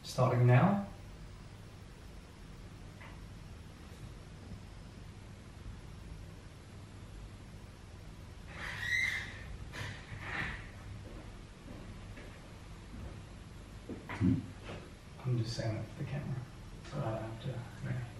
Starting now. I'm just saying it for the camera, so I don't have to.